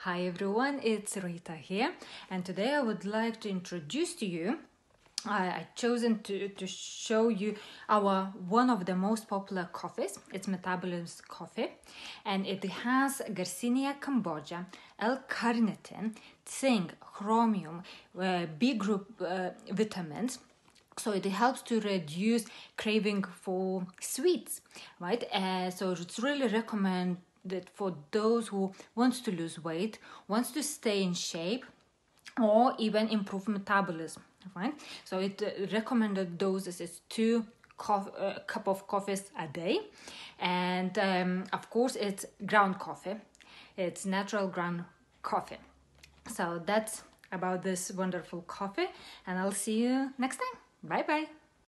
Hi everyone, it's Rita here, and today I would like to introduce to you I've chosen to show you our one of the most popular coffees. It's Metabolism coffee, and it has Garcinia, Cambogia, L-Carnitine, zinc, chromium, B group vitamins. So it helps to reduce craving for sweets, right? So it's really recommended for those who wants to lose weight, wants to stay in shape, or even improve metabolism, right? So it recommended doses is 2 cup of coffees a day, and of course it's ground coffee. It's natural ground coffee. So that's about this wonderful coffee, and I'll see you next time. Bye bye.